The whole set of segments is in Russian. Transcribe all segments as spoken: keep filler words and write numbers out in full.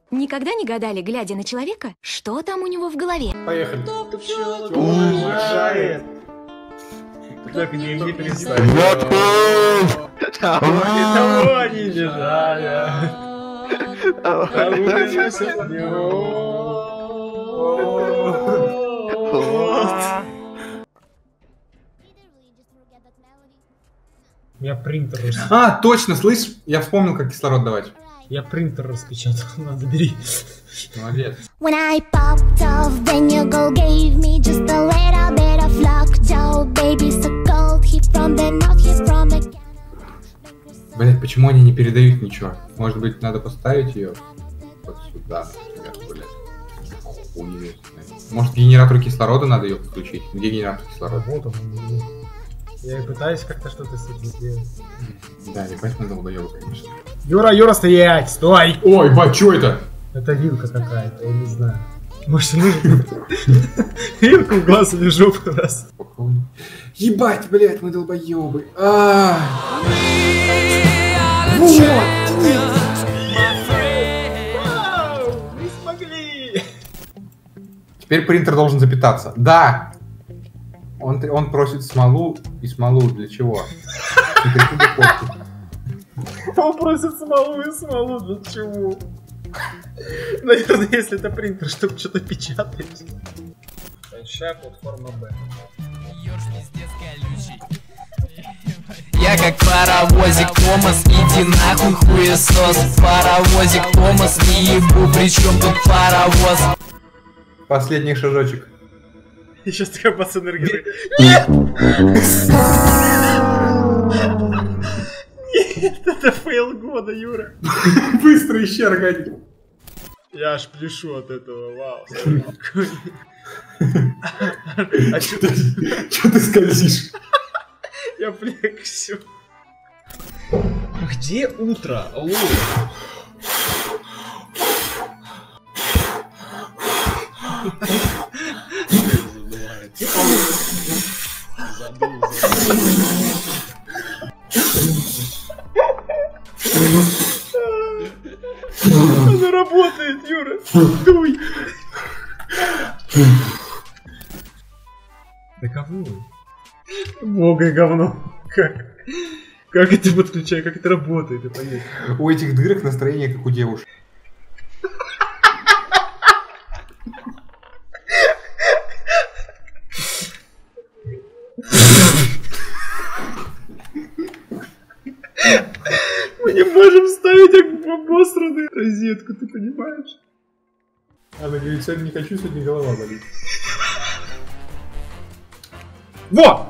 Никогда не гадали, глядя на человека, что там у него в голове? Поехали. Уезжает. Так деньги перестали. Того не лежали. Я принтер. А, точно, слышь, я вспомнил, как кислород давать. Я принтер распечатал, надо бери. Молодец. When I popped off, then your girl gave me just a little bit of lockjaw. Baby so cold, he from the north, he's from the... Блять, почему они не передают ничего? Может быть, надо поставить ее вот сюда, например, блять. Может, генератору кислорода надо ее подключить? Где генератор кислорода? Вот он. Я и пытаюсь как-то что-то с этим сделать. Да, ебать, надо долбоёбы, конечно. Юра, Юра, стоять! Стой! Ой, бать, что это? Это вилка какая-то, я не знаю. Может, нужно? Вилку в глаз или в жопу раз. Ебать, блять, мы долбоёбы. А. Вот! Мы смогли! Теперь принтер должен запитаться. Да! Он, он просит смолу и смолу для чего? Он просит смолу и смолу для чего? Наверное, если это принтер, чтобы что-то печатать. Большая платформа Б. Я как паровозик Томас, иди нахуй хуесос. Паровозик Томас, не ебу, при чем тут паровоз? Последний шажочек. И сейчас такая пацан-энергия. Нет! Нет, это фейл года, Юра. Быстро ищи органику. Я аж пляшу от этого, вау. А что ты, что ты скользишь? Я плексю. Где утро? Алло. Она работает, Юра. Дуй. Да говно. Бога говно. Как? Как это подключаю, как это работает, это понять. У этих дырок настроение как у девушек. Мы не можем ставить обосранную розетку, ты понимаешь? Она говорит, сегодня не хочу, сегодня голова болит. Во!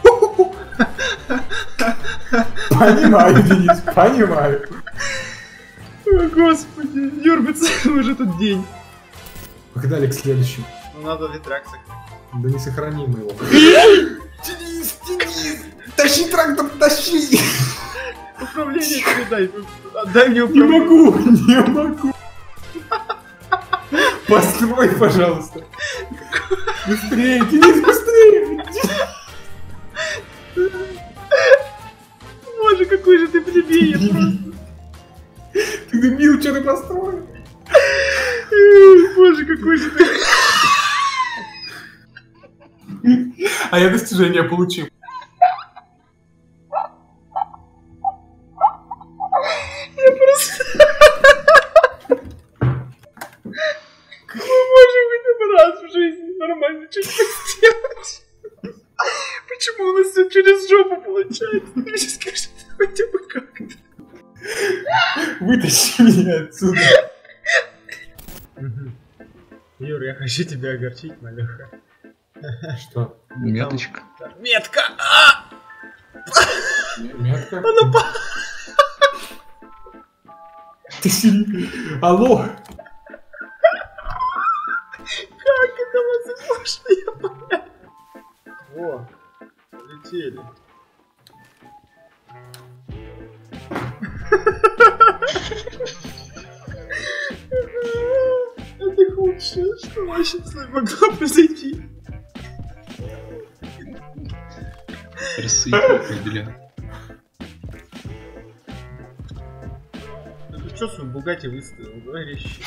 Понимаю, Денис, понимаю. О, господи, Юрбиц, уже тот день. Погнали к следующему. Ну надо ветряк сохранить. Да не сохраним его. Денис, Денис, тащи трактор, тащи! Управление передай, дай мне Не управление. могу, не могу. Построй, пожалуйста. Быстрее, Денис, быстрее. Боже, какой же ты плебея просто. Ты дебил, что ты построил? Боже, какой же ты... А я достижение получил. Я просто... Мы можем хотя бы раз в жизни нормально что-то сделать. Почему у нас все через жопу получается? Ты мне скажи, хотя бы как-то. Вытащи меня отсюда. Юр, я хочу тебя огорчить, малеха. Что? Меточка. Метка! А! Метка? Она по... Ты серьезно? Алло? Как это возможно? Я понятно. Во, полетели. Это худшее, что вообще с нами могло произойти. Рассыпал, бля. что свой Бугатти выставил? Давай резче.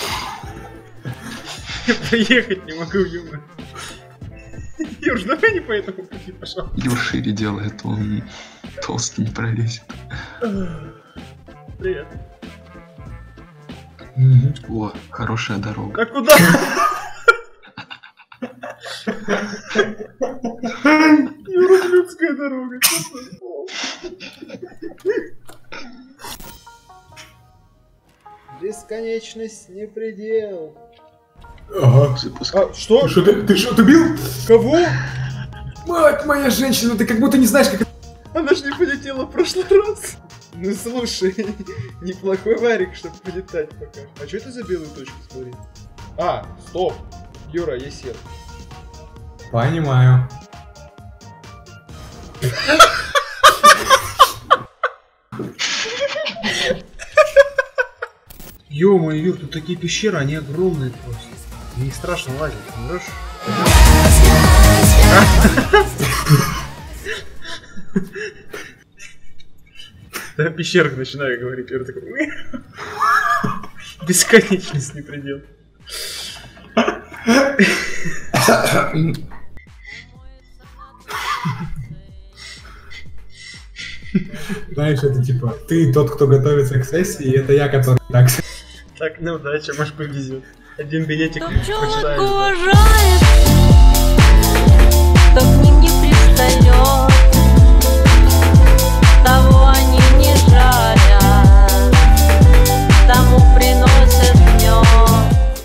Я проехать не могу, Юра. Юр, давай не по этому пути, пожалуйста. Юр шире делает, он толстый не пролезет. Привет. О, хорошая дорога. А куда? Юра, людская дорога. Бесконечность не предел. Ага. А, что? Что ты, ты что, убил? Кого? Мать моя женщина, ты как будто не знаешь, как... Она же не полетела в прошлый раз. Ну слушай, неплохой варик, чтобы полетать пока. А что это за белые точки, смотри? А, стоп. Юра, я сел. Понимаю. Ё-моё, Юр, тут такие пещеры, они огромные просто. Мне их страшно лазить, понимаешь? Да, о пещерах начинаю говорить, Юр такой... Бесконечность не предел. Знаешь, это типа, ты тот, кто готовится к сессии, и это я, который так... Так, на удачу, может повезет. Один билетик Пчелок почитаем. уважает.